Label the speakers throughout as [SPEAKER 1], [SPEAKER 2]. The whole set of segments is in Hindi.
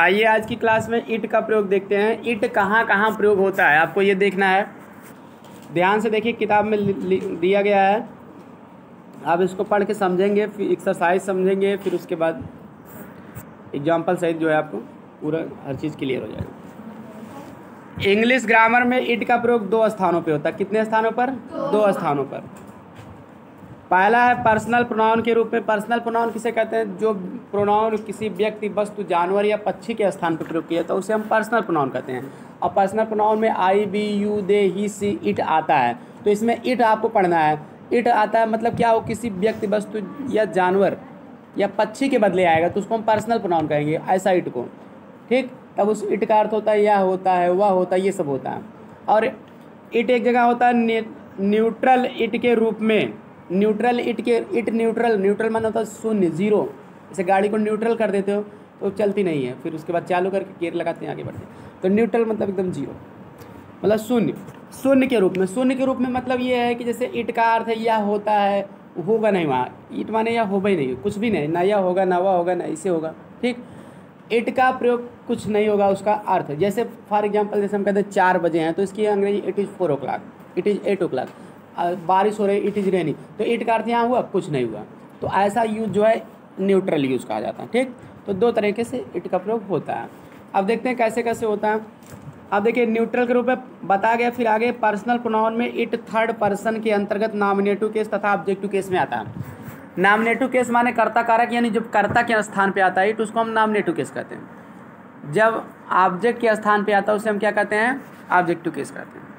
[SPEAKER 1] आइए आज की क्लास में इट का प्रयोग देखते हैं। इट कहाँ कहाँ प्रयोग होता है आपको ये देखना है। ध्यान से देखिए, किताब में दिया गया है। आप इसको पढ़ के समझेंगे, फिर एक्सरसाइज समझेंगे, फिर उसके बाद एग्जाम्पल सहित जो है आपको पूरा हर चीज़ क्लियर हो जाएगा। इंग्लिश ग्रामर में इट का प्रयोग 2 स्थानों पे होता है। कितने स्थानों पर? 2 स्थानों पर। पहला है पर्सनल प्रोनाउन के रूप में। पर्सनल प्रोनाउन किसे कहते हैं? जो प्रोनाउन किसी व्यक्ति, वस्तु, जानवर या पक्षी के स्थान पर प्रयोग किया तो उसे हम पर्सनल प्रोनाउन कहते हैं। और पर्सनल प्रोनाउन में I, we, you, they, he, she, it आता है। तो इसमें इट आपको पढ़ना है। इट आता है मतलब क्या? वो किसी व्यक्ति, वस्तु या जानवर या पक्षी के बदले आएगा तो उसको हम पर्सनल प्रोनाउन कहेंगे, ऐसा इट को। ठीक, तब उस इट का अर्थ होता है यह होता है, वह होता है, ये सब होता है। और इट एक जगह होता है न्यूट्रल इट के रूप में। न्यूट्रल इट के इट न्यूट्रल मतलब होता है शून्य, जीरो। जैसे गाड़ी को न्यूट्रल कर देते हो तो चलती नहीं है, फिर उसके बाद चालू करके गियर लगाते हैं, आगे बढ़ते हैं। तो न्यूट्रल मतलब एकदम जीरो, मतलब शून्य। शून्य के रूप में। शून्य के रूप में मतलब ये है कि जैसे इट का अर्थ है यह होता है, होगा नहीं वहाँ। इट माने यह होगा ही नहीं, कुछ भी नहीं, ना यह होगा, ना वह होगा, ना इसे होगा। ठीक, इट का प्रयोग कुछ नहीं होगा उसका अर्थ। जैसे फॉर एग्जांपल, जैसे हम कहते हैं 4 बजे हैं तो इसकी अंग्रेजी it is 4 o'clock, it is 8 o'clock। बारिश हो रही, इट इज़ रेनी, तो इट का अर्थ यहाँ हुआ कुछ नहीं हुआ। तो ऐसा यूज जो है न्यूट्रल यूज कहा जाता है। ठीक, तो 2 तरीके से इट का प्रयोग होता है। अब देखते हैं कैसे कैसे होता है। अब देखिए, न्यूट्रल के रूप में बता गया। फिर आगे पर्सनल प्रोनाउन में इट थर्ड पर्सन के अंतर्गत नॉमिनेटिव केस तथा ऑब्जेक्टिव केस में आता है। नॉमिनेटिव केस माने कर्ता कारक, यानी जब कर्ता के स्थान पे आता है इट, उसको हम नॉमिनेटिव केस कहते हैं। जब ऑब्जेक्ट के स्थान पे आता है उसे हम क्या कहते हैं? ऑब्जेक्टिव केस कहते हैं।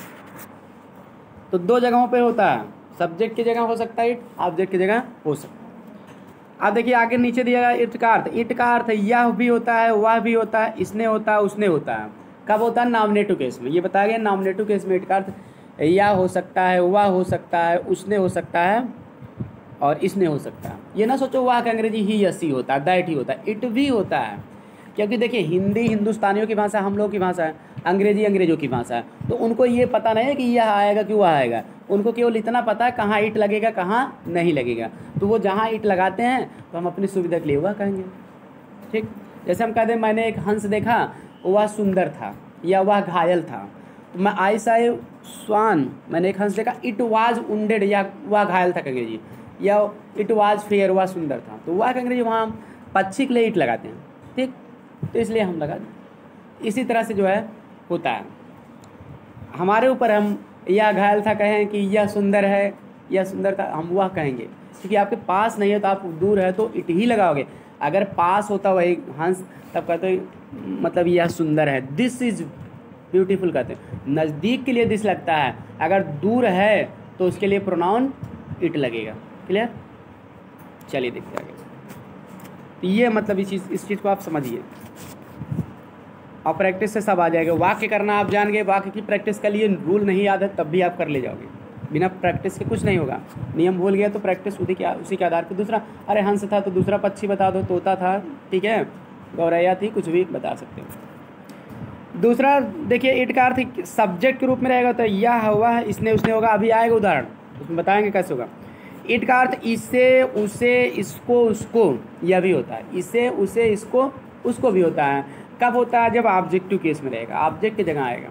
[SPEAKER 1] तो 2 जगहों पे होता है। सब्जेक्ट की जगह हो सकता है इट, ऑब्जेक्ट की जगह हो सकता है। अब देखिए आगे नीचे दिया गया इट का अर्थ। इट का अर्थ यह भी होता है, वह भी होता है, इसने होता है, उसने होता है। कब होता है? नॉमिनेटिव केस में। ये बताया गया नॉमिनेटिव केस में इट का अर्थ यह हो सकता है, वह हो सकता है, उसने हो सकता है और इसने हो सकता है। ये ना सोचो वह का अंग्रेजी ही या सी होता है, दैट ही होता है। इट भी होता है, क्योंकि देखिए हिंदी हिंदुस्तानियों की भाषा, हम लोग की भाषा है, अंग्रेजी अंग्रेजों की भाषा है। तो उनको ये पता नहीं है कि यह आएगा कि वह आएगा। उनको केवल इतना पता है कहाँ इट लगेगा, कहाँ नहीं लगेगा। तो वो जहाँ इट लगाते हैं तो हम अपनी सुविधा के लिए वह कहेंगे। ठीक, जैसे हम कहते हैं मैंने एक हंस देखा, वह सुंदर था या वह घायल था। तो मैं आई साई स्वान, मैंने एक हंस देखा, इट वाज वुंडेड, या वह घायल था कहेंगे जी, या इट वाज फेयर, वह सुंदर था। तो वह कहेंगे जी, वहाँ हम पक्षी के लिए इट लगाते हैं। ठीक, तो इसलिए हम लगा दें। इसी तरह से जो है होता है। हमारे ऊपर हम यह घायल था कहें कि यह सुंदर है, यह सुंदर था, हम वह कहेंगे। क्योंकि आपके पास नहीं है तो आप दूर है तो इट ही लगाओगे। अगर पास होता वही हंस तब कहते मतलब यह सुंदर है, दिस इज ब्यूटीफुल कहते हैं। नज़दीक के लिए दिस लगता है, अगर दूर है तो उसके लिए प्रोनाउन इट लगेगा। क्लियर? चलिए देखते आगे। तो ये मतलब इस चीज़ को आप समझिए और प्रैक्टिस से सब आ जाएगा। वाक्य करना आप जान गए, वाक्य की प्रैक्टिस के लिए रूल नहीं याद है तब भी आप कर ले जाओगे। बिना प्रैक्टिस के कुछ नहीं होगा। नियम भूल गया तो प्रैक्टिस उसी के आधार पर। दूसरा, अरे हंस था तो दूसरा पक्षी बता दो, तोता था, ठीक है, गौरैया थी, कुछ भी बता सकते हो। दूसरा देखिए, इट का अर्थ सब्जेक्ट के रूप में रहेगा। तो यह हुआ, इसने, उसने होगा। अभी आएगा उदाहरण, उसमें बताएंगे कैसे होगा। इट का अर्थ इसे, उसे, इसको, उसको, यह भी होता है। इसे, उसे, इसको, उसको भी होता है। कब होता है? जब ऑब्जेक्टिव केस में रहेगा, ऑब्जेक्ट की जगह आएगा।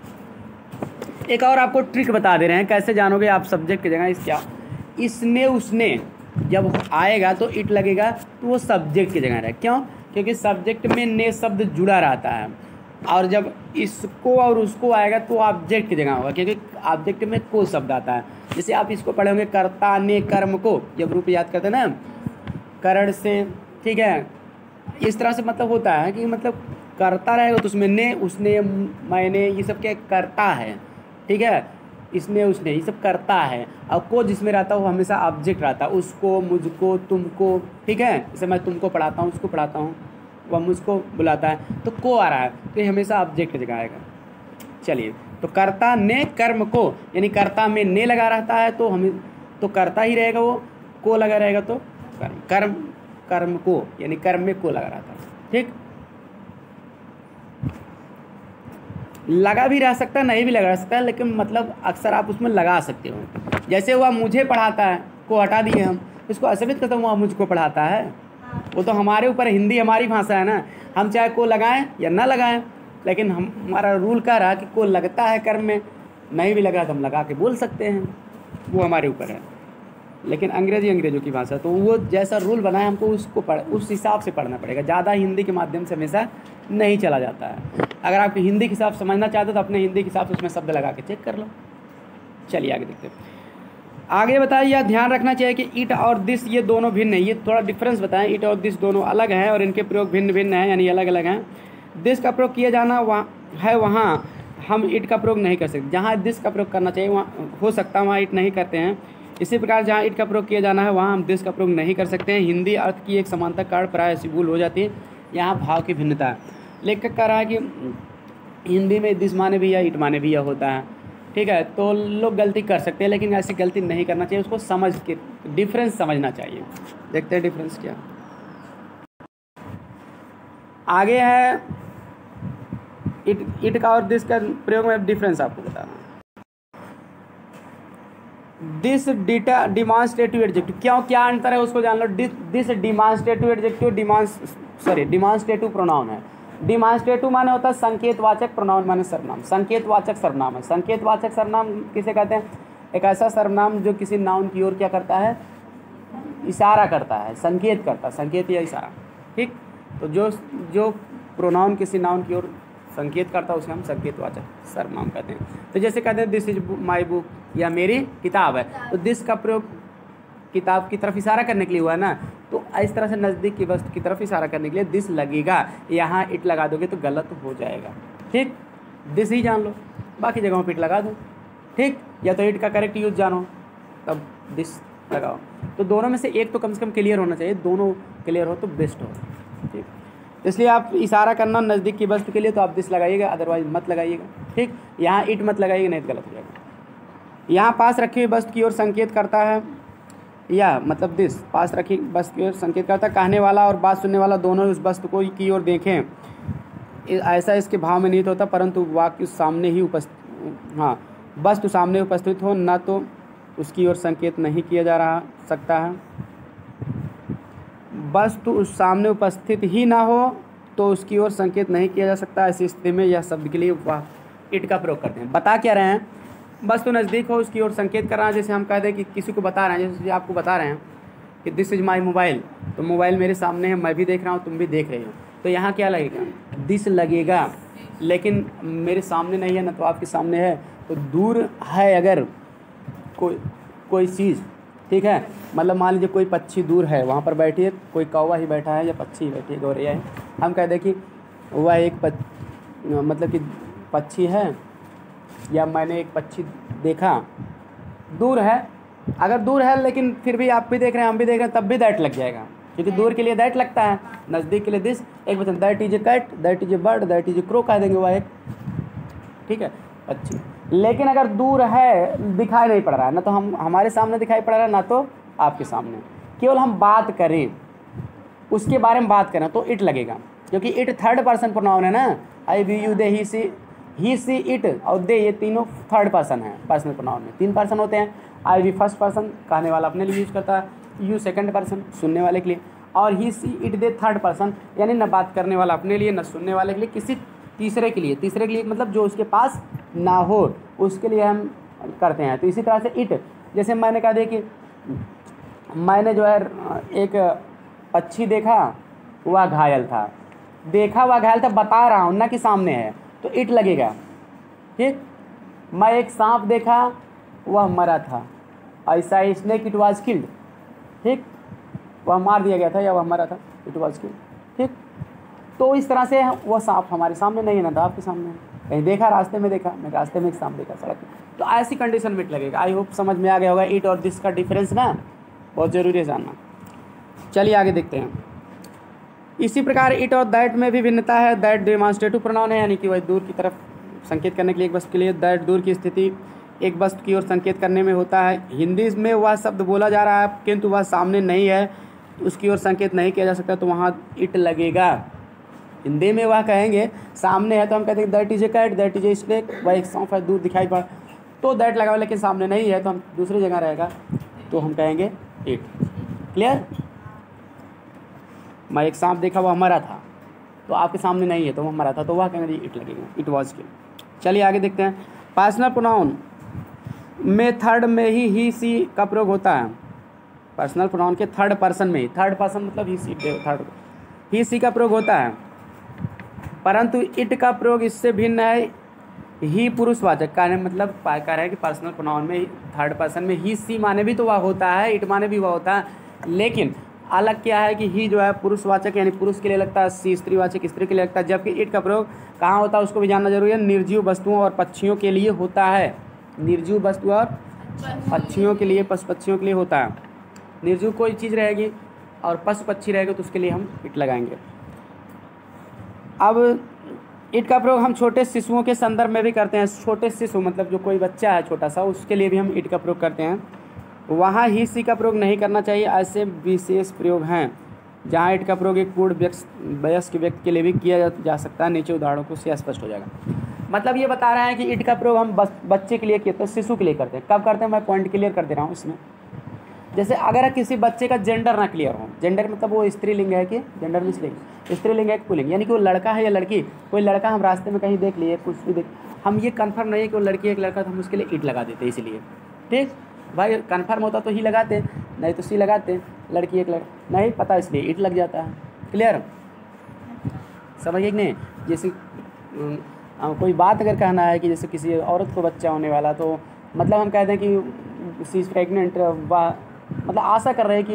[SPEAKER 1] एक और आपको ट्रिक बता दे रहे हैं कैसे जानोगे आप सब्जेक्ट की जगह क्या। इसने, उसने जब आएगा तो इट लगेगा, तो वो सब्जेक्ट की जगह रहेगा। क्यों? क्योंकि सब्जेक्ट में ने शब्द जुड़ा रहता है। और जब इसको और उसको आएगा तो ऑब्जेक्ट की जगह होगा, क्योंकि ऑब्जेक्ट में को शब्द आता है। जैसे आप इसको पढ़े होंगे, कर्ता ने कर्म को, जब रूप याद करते हैं ना, करण से, ठीक है, इस तरह से मतलब होता है कि मतलब करता रहेगा तो उसमें ने, उसने, मैंने, ये सब क्या करता है। ठीक है, इसने, उसने, ये सब करता है। और को जिसमें रहता है वो हमेशा ऑब्जेक्ट रहता है। उसको, मुझको, तुमको, ठीक है, जैसे मैं तुमको पढ़ाता हूँ, उसको पढ़ाता हूँ, वह मुझको बुलाता है, तो को आ रहा है तो ये हमेशा ऑब्जेक्ट की जगह आएगा। चलिए, तो कर्ता ने कर्म को, यानी कर्ता में ने लगा रहता है तो हमें तो करता ही रहेगा, वो को लगा रहेगा तो कर्म, कर्म, कर्म को, यानी कर्म में को लगा रहता है। ठीक, लगा भी रह सकता है, नहीं भी लगा सकता है, लेकिन मतलब अक्सर आप उसमें लगा सकते हो। जैसे वह मुझे पढ़ाता है, को हटा दिए हम, इसको ऐसे भी कहते हैं वह मुझको पढ़ाता है। वो तो हमारे ऊपर, हिंदी हमारी भाषा है ना, हम चाहे को लगाएं या ना लगाएं, लेकिन हमारा रूल कह रहा है कि को लगता है कर्म में, नहीं भी लगा तो हम लगा के बोल सकते हैं, वो हमारे ऊपर है। लेकिन अंग्रेजी अंग्रेजों की भाषा, तो वो जैसा रूल बना है हमको उसको उस हिसाब से पढ़ना पड़ेगा। ज़्यादा हिंदी के माध्यम से हमेशा नहीं चला जाता है। अगर आप हिंदी के हिसाब समझना चाहते हो तो अपने हिंदी के हिसाब से उसमें शब्द लगा के चेक कर लो। चलिए आगे देखते हैं। आगे बताइए, यह ध्यान रखना चाहिए कि इट और दिस ये दोनों भिन्न है। ये थोड़ा डिफरेंस बताएं, इट और दिस दोनों अलग हैं और इनके प्रयोग भिन्न भिन्न हैं, यानी अलग अलग हैं। दिस का प्रयोग किया जाना वहाँ हम इट का प्रयोग नहीं कर सकते। जहाँ दिस का प्रयोग करना चाहिए वहाँ हो सकता है, वहाँ इट नहीं करते हैं। इसी प्रकार जहाँ इट का प्रयोग किया जाना है वहाँ हम दिस का प्रयोग नहीं कर सकते हैं। हिंदी अर्थ की एक समानता कारण प्राय ऐसी भूल हो जाती है, यहाँ भाव की भिन्नता है। लेखक कह रहा है कि हिंदी में दिस माने भी या इट माने भी या होता है, ठीक है, तो लोग गलती कर सकते हैं, लेकिन ऐसी गलती नहीं करना चाहिए, उसको समझ के डिफरेंस समझना चाहिए। देखते हैं डिफरेंस क्या। आगे है इट का और दिस का प्रयोग में डिफरेंस आपको बता रहा हूँ। दिस डिमॉन्स्ट्रेटिव एडजेक्टिव, क्यों क्या अंतर है उसको जान लो। This demonstrative adjective demonstrative pronoun है। डिमॉन्स्ट्रेटिव माने होता है संकेतवाचक, प्रोनाउन माने सर्वनाम। संकेतवाचक सर्वनाम है। संकेतवाचक सर्वनाम किसे कहते हैं? एक ऐसा सर्वनाम जो किसी नाउन की ओर क्या करता है, इशारा करता है, संकेत करता है, संकेत या इशारा, ठीक। तो जो प्रोनाउन किसी नाउन की ओर संकेत करता है उसे हम संकेतवाचक सर्वनाम कहते हैं। तो जैसे कहते हैं दिस इज माई बुक, या मेरी किताब है, तो दिस का प्रयोग किताब की तरफ इशारा करने के लिए हुआ है ना, तो इस तरह से नज़दीक की वस्तु की तरफ इशारा करने के लिए दिस लगेगा। यहाँ इट लगा दोगे तो गलत हो जाएगा, ठीक। दिस ही जान लो, बाकी जगहों पर इट लगा दो, ठीक। या तो इट का करेक्ट यूज जानो तब दिस लगाओ। तो दोनों में से एक तो कम से कम क्लियर होना चाहिए, दोनों क्लियर हो तो बेस्ट हो, ठीक। इसलिए आप इशारा करना नज़दीक की वस्तु के लिए तो आप दिस लगाइएगा, अदरवाइज मत लगाइएगा, ठीक। यहाँ इट मत लगाइएगा, नहीं तो गलत हो जाएगा। यहाँ पास रखी हुई वस्तु की ओर संकेत करता है, या मतलब दिस पास रखी वस्तु की ओर संकेत करता है। कहने वाला और बात सुनने वाला दोनों उस वस्तु को की ओर देखें, ऐसा इसके भाव में निहित होता, परंतु वाक्य सामने ही वस्तु सामने उपस्थित हो न तो उसकी ओर संकेत नहीं किया जा रहा सकता है। वस्तु उस सामने उपस्थित ही ना हो तो उसकी ओर संकेत नहीं किया जा सकता। ऐसी स्थिति में यह शब्द के लिए इट का प्रयोग करते हैं। बता क्या रहे हैं, वस्तु नज़दीक हो उसकी ओर संकेत कर रहा है। जैसे हम कह दें कि किसी को बता रहे हैं, जैसे आपको बता रहे हैं कि दिस इज़ माई मोबाइल, तो मोबाइल मेरे सामने है, मैं भी देख रहा हूँ, तुम भी देख रहे हो, तो यहाँ क्या लगेगा, दिस लगेगा। लेकिन मेरे सामने नहीं है ना, तो आपके सामने है, तो दूर है अगर कोई चीज़, ठीक है, मतलब मान लीजिए कोई पक्षी दूर है, वहाँ पर बैठी है, कोई कौवा ही बैठा है या पक्षी बैठी है, गौरैया है, हम कह दें कि वह एक मतलब कि पक्षी है, या मैंने एक पक्षी देखा, दूर है। अगर दूर है लेकिन फिर भी आप भी देख रहे हैं, हम भी देख रहे हैं, तब भी दैट लग जाएगा, क्योंकि दूर के लिए दैट लगता है, नज़दीक के लिए दिस। एक वचन, that is a cat, that is a bird, that is a crow कह देंगे, वह एक, ठीक है, पक्षी। लेकिन अगर दूर है, दिखाई नहीं पड़ रहा है ना, तो हम हमारे सामने दिखाई पड़ रहा है ना, तो आपके सामने, केवल हम बात करें, उसके बारे में बात करें तो इट लगेगा, क्योंकि इट थर्ड पर्सन प्रोनाउन है ना। I we you they he she it और दे, ये तीनों थर्ड पर्सन है। पर्सनल प्रोनाउन में 3 पर्सन होते हैं। आई वी फर्स्ट पर्सन, कहने वाला अपने लिए यूज करता है, यू सेकंड पर्सन, सुनने वाले के लिए, और he she it they third person, यानी न बात करने वाला अपने लिए, न सुनने वाले के लिए, किसी तीसरे के लिए मतलब जो उसके पास ना हो उसके लिए हम करते हैं। तो इसी तरह से इट, जैसे मैंने कहा दे कि मैंने जो है एक पक्षी देखा, वह घायल था, देखा वह घायल था, बता रहा हूँ ना कि सामने है, तो इट लगेगा, ठीक। मैं एक सांप देखा, वह मरा था, ऐसा स्नेक इट वाज किल्ड, ठीक, वह मार दिया गया था या वह मरा था, इट वाज किल्ड, ठीक। तो इस तरह से वह सांप हमारे सामने नहीं है ना, तो आपके सामने है, कहीं देखा, रास्ते में देखा, मैं रास्ते में एक सांप देखा सड़क में, तो ऐसी कंडीशन में इट लगेगा। आई होप समझ में आ गया होगा इट और दिस का डिफरेंस ना, बहुत ज़रूरी है जानना। चलिए आगे देखते हैं। इसी प्रकार इट और दैट में भी भिन्नता है। दैट डिमॉन्स्ट्रेटिव प्रोनाउन है, यानी कि वह दूर की तरफ संकेत करने के लिए एक वस्तु के लिए, दैट दूर की स्थिति एक वस्तु की ओर संकेत करने में होता है। हिंदी में वह शब्द बोला जा रहा है किंतु वह सामने नहीं है, उसकी ओर संकेत नहीं किया जा सकता, तो वहाँ इट लगेगा। हिंदी में वह कहेंगे, सामने है तो हम कहते हैं that is a cat, that is a snake, वह एक सांप है, दूर दिखाई पड़ा, तो दैट लगा, लेकिन सामने नहीं है तो हम दूसरी जगह रहेगा तो हम कहेंगे इट। क्लियर? मैं एक सांप देखा, वह मरा था, तो आपके सामने नहीं है तो वह मरा था, तो वह कहेंगे जी इट लगेगा, इट वॉज किल। चलिए आगे देखते हैं। पर्सनल प्रोनाउन में थर्ड में ही सी का प्रयोग होता है। पर्सनल प्रोनाउन के थर्ड पर्सन में ही, थर्ड पर्सन मतलब ही सी, थर्ड ही सी का प्रयोग होता है, परंतु इट का प्रयोग इससे भिन्न है। ही पुरुषवाचक का है, मतलब कह रहे हैं कि पर्सनल प्रोनाउन में थर्ड पर्सन में ही सी माने भी तो वह होता है, इट माने भी वह होता है, लेकिन अलग क्या है कि ही जो है पुरुषवाचक यानी पुरुष के लिए लगता है, सी स्त्रीवाचक स्त्री के लिए लगता है, जबकि इट का प्रयोग कहाँ होता है उसको भी जानना जरूरी है। निर्जीव वस्तुओं और पक्षियों के लिए होता है। निर्जीव वस्तु और पक्षियों के लिए, पशु पक्षियों के लिए होता है। निर्जीव कोई चीज़ रहेगी और पशु पक्षी रहेगा तो उसके लिए हम इट लगाएंगे। अब इट का प्रयोग हम छोटे शिशुओं के संदर्भ में भी करते हैं। छोटे शिशु मतलब जो कोई बच्चा है छोटा सा, उसके लिए भी हम इट का प्रयोग करते हैं। वहाँ ही सी का प्रयोग नहीं करना चाहिए। ऐसे विशेष प्रयोग हैं जहाँ इट का प्रयोग एक पूर्ण वयस्क व्यक्ति के लिए भी किया जा सकता है। नीचे उदाहरणों को से स्पष्ट हो जाएगा। मतलब ये बता रहे हैं कि इट का प्रयोग हम बच्चे के लिए किए तो शिशु के लिए करते हैं। कब करते हैं मैं पॉइंट क्लियर कर दे रहा हूँ इसमें। जैसे अगर किसी बच्चे का जेंडर ना क्लियर हो, जेंडर मतलब वो स्त्रीलिंग है कि जेंडर मिसलिंग, स्त्रीलिंग है कि पुल्लिंग, यानी कि वो लड़का है या लड़की। कोई लड़का हम रास्ते में कहीं देख लिए, कुछ भी देख, हम ये कंफर्म नहीं है कि वो लड़की है कि लड़का, तो हम उसके लिए इट लगा देते हैं। इसलिए ठीक भाई, कंफर्म होता तो ही लगाते, नहीं तो सी लगाते। लड़की एक लड़का नहीं पता इसलिए इट लग जाता है। क्लियर समझिए कि नहीं। जैसे कोई बात अगर कहना है कि जैसे किसी औरत को बच्चा होने वाला, तो मतलब हम कहते हैं कि सी इज प्रेग्नेंट, वह मतलब आशा कर रहे हैं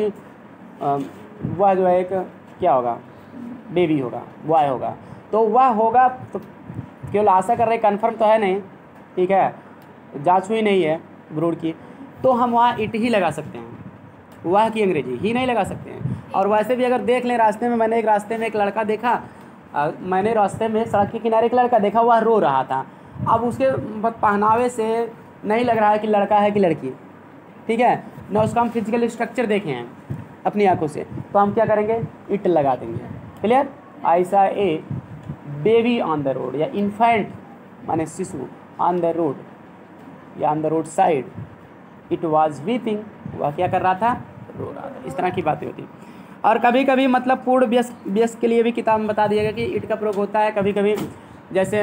[SPEAKER 1] कि वह जो है एक क्या होगा, बेबी होगा, बॉय होगा, तो वह होगा, तो केवल आशा कर रहे हैं, कन्फर्म तो है नहीं, ठीक है, जांच हुई नहीं है ब्रूड की, तो हम वहाँ इट ही लगा सकते हैं। वह की अंग्रेजी ही नहीं लगा सकते हैं। और वैसे भी अगर देख लें रास्ते में, मैंने एक रास्ते में एक लड़का देखा, मैंने रास्ते में सड़क के किनारे एक लड़का देखा, वह रो रहा था। अब उसके पहनावे से नहीं लग रहा है कि लड़का है कि लड़की, ठीक है ना, उसका हम फिजिकल स्ट्रक्चर देखे हैं अपनी आंखों से, तो हम क्या करेंगे, इट लगा देंगे। Clear. I saw a baby on the road, या इन्फेंट माने शिशु, ऑन द रोड या on the road side, it was weeping, वह क्या कर रहा था, रो रहा था। इस तरह की बातें होती हैं। और कभी कभी मतलब पूर्ण व्यस्क के लिए भी किताब में बता दिया गया कि इट का प्रयोग होता है। कभी कभी जैसे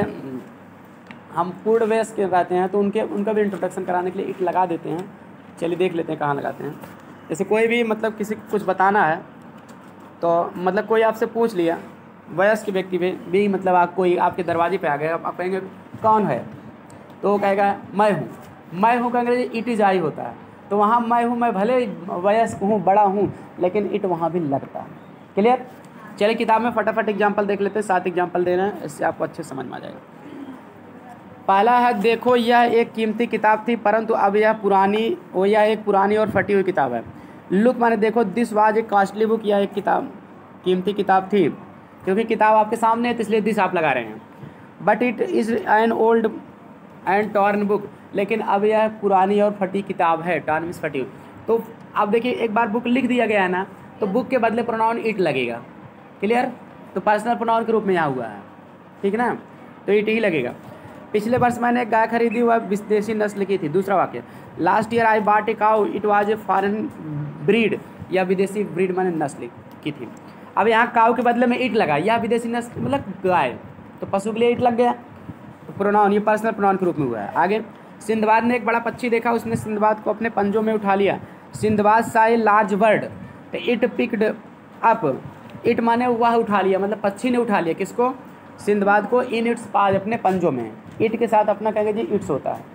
[SPEAKER 1] हम पूर्ण वयस्क रहते हैं तो उनका भी इंट्रोडक्शन कराने के लिए इट लगा देते हैं। चलिए देख लेते हैं कहाँ लगाते हैं। जैसे कोई भी मतलब किसी को कुछ बताना है, तो मतलब कोई आपसे पूछ लिया, वयस्क व्यक्ति भी मतलब आप कोई आपके दरवाजे पे आ गए, आप कहेंगे कौन है, तो वो कहेगा मैं हूँ। मैं हूँ का अंग्रेजी इट इज़ आई होता है। तो वहाँ मैं हूँ, मैं भले वयस्क हूँ, बड़ा हूँ, लेकिन इट वहाँ भी लगता है। क्लियर। चलिए किताब में फटाफट एग्जाम्पल देख लेते हैं। 7 एग्जाम्पल दे रहे हैं, इससे आपको अच्छे समझ में आ जाएगा। पहला है, देखो यह एक कीमती किताब थी परंतु अब यह एक पुरानी और फटी हुई किताब है। लुक माने देखो, this was a costly book, यह एक किताब कीमती किताब थी। क्योंकि किताब आपके सामने है तो इसलिए दिस आप लगा रहे हैं। But it is an old and torn book, लेकिन अब यह पुरानी और फटी किताब है। टॉर्न मींस फटी हुई। तो अब देखिए, एक बार बुक लिख दिया गया है ना, तो बुक के बदले प्रोनाउन इट लगेगा। क्लियर। तो पर्सनल प्रोनाउन के रूप में यहाँ हुआ है, ठीक है ना, तो इट ही लगेगा। पिछले वर्ष मैंने एक गाय खरीदी, वह विदेशी नस्ल की थी। दूसरा वाक्य, last year I bought a cow, it was a foreign breed, या विदेशी ब्रीड माने नस्ल की थी। अब यहाँ काउ के बदले में इट लगा, या विदेशी नस्ल मतलब गाय, तो पशु के लिए इट लग गया। तो प्रोनाउन ये पर्सनल प्रोनाउन के रूप में हुआ है। आगे, सिंदबाद ने एक बड़ा पक्षी देखा, उसने सिंदबाद को अपने पंजों में उठा लिया। Sindbad saw a large bird, it picked up, it माने वह उठा लिया, मतलब पक्षी ने उठा लिया किसको, सिंदबाद को, इन इट्स पाज अपने पंजों में। इट के साथ अपना कहेंगे जी इट्स होता है।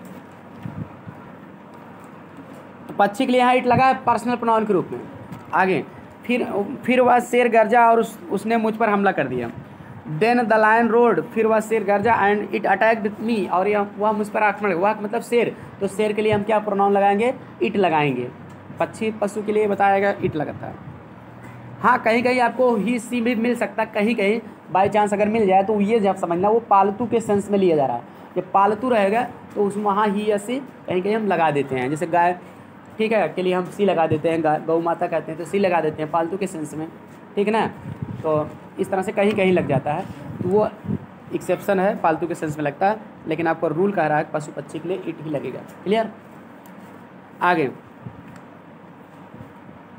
[SPEAKER 1] तो पक्षी के लिए यहाँ इट लगा है पर्सनल प्रोनाउन के रूप में। आगे, फिर वह शेर गरजा और उसने मुझ पर हमला कर दिया। देन द लायन रोड, फिर वह शेर गरजा एंड इट अटैक्ड मी, और वह मुझ पर आक्रमण, वह मतलब शेर, तो शेर के लिए हम क्या प्रोनाउन लगाएंगे, इट लगाएंगे। पक्षी पशु के लिए बताया गया इट लगता है। हाँ, कहीं कहीं आपको ही सी भी मिल सकता है, कहीं कहीं बाई चांस अगर मिल जाए तो ये जब समझना वो पालतू के सेंस में लिया जा रहा है। जब पालतू रहेगा तो उसमें वहाँ ही या सी कहीं कहीं हम लगा देते हैं। जैसे गाय, ठीक है, के लिए हम सी लगा देते हैं, गौ माता कहते हैं तो सी लगा देते हैं पालतू के सेंस में, ठीक है ना। तो इस तरह से कहीं कहीं लग जाता है, तो वो एक्सेप्शन है, पालतू के सेंस में लगता है। लेकिन आपको रूल कह रहा है पशु पक्षी के लिए इट ही लगेगा। क्लियर। आगे,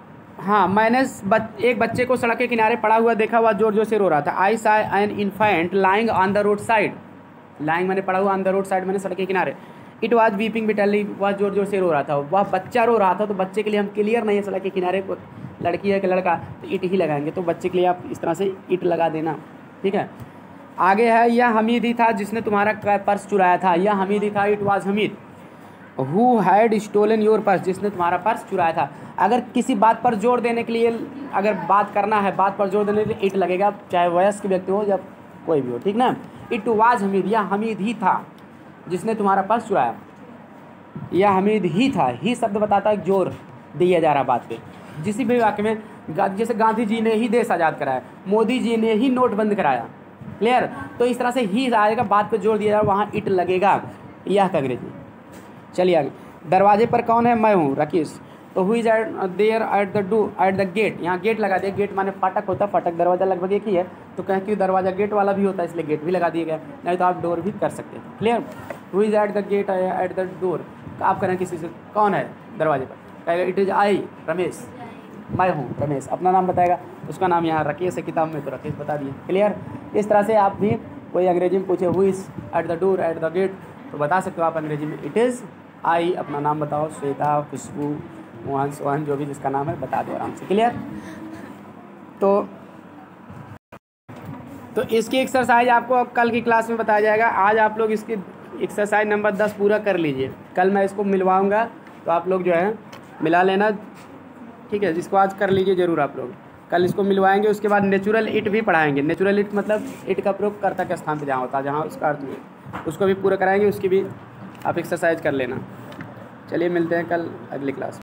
[SPEAKER 1] हाँ, मैंने एक बच्चे को सड़क के किनारे पड़ा हुआ देखा, हुआ जोर जोर से रो रहा था। I saw an infant lying on the road side. Lying मैंने पड़ा हुआ, ऑन द रोड साइड मैंने सड़क के किनारे। इट वाज वीपिंग बिटरली, वह जोर जोर से रो रहा था। वह बच्चा रो रहा था, तो बच्चे के लिए हम क्लियर नहीं है सड़क के किनारे लड़की है कि लड़का, तो इट ही लगाएंगे। तो बच्चे के लिए आप इस तरह से इट लगा देना, ठीक है। आगे है, यह हमीद ही था जिसने तुम्हारा पर्स चुराया था। यह हमीद ही था, it was Hamid. Who had stolen your purse, जिसने तुम्हारा पर्स चुराया था। अगर किसी बात पर जोर देने के लिए, अगर बात करना है, बात पर जोर देने के लिए इट लगेगा, चाहे वयस्क व्यक्ति हो या कोई भी हो, ठीक ना। इट वाज हमीद, यह हमीद ही था जिसने तुम्हारा पर्स चुराया। यह हमीद ही था, ही शब्द बताता है जोर दिया जा रहा बात पे। किसी भी वाक्य में, जैसे गांधी जी ने ही देश आज़ाद कराया, मोदी जी ने ही नोट बंद कराया, क्लियर। तो इस तरह से ही आएगा, बात पे जोर दिया जा रहा, वहाँ इट लगेगा। यह का अंग्रेजी। चलिए आगे, दरवाजे पर कौन है? मैं हूँ, राकेश। तो who is there at the gate. यहाँ गेट लगा दिया, गेट माने फाटक होता है, फाटक दरवाजा लगभग एक ही है, तो कहें कि दरवाजा गेट वाला भी होता है, इसलिए गेट भी लगा दिया गया। नहीं तो आप डोर भी कर सकते हैं, clear. Who is at the gate, at the door, आप करें किसी से, कौन है दरवाजे पर, कहेगा इट इज आई रमेश, मैं हूँ रमेश, अपना नाम बताएगा, उसका नाम यहाँ राकेश है, किताब में तो राकेश बता दिए, क्लियर। इस तरह से आप भी कोई अंग्रेजी में पूछे who is at the door at the gate, तो बता सकते हो आप अंग्रेजी में इट इज़ आई, अपना नाम बताओ, श्वेता, खुशबू, मोहन, सोहन, जो भी जिसका नाम है बता दो आराम से, क्लियर। तो इसकी एक्सरसाइज आपको कल की क्लास में बताया जाएगा। आज आप लोग इसकी एक्सरसाइज नंबर 10 पूरा कर लीजिए, कल मैं इसको मिलवाऊंगा, तो आप लोग जो है मिला लेना, ठीक है। जिसको आज कर लीजिए ज़रूर आप लोग, कल इसको मिलवाएंगे। उसके बाद नेचुरल इट भी पढ़ाएंगे। नेचुरल इट मतलब इट का प्रयोग कर्ता के स्थान पर जहाँ होता है, जहाँ उसका अर्थ में, उसको भी पूरा कराएंगे, उसकी भी आप एक्सरसाइज कर लेना। चलिए मिलते हैं कल अगली क्लास में।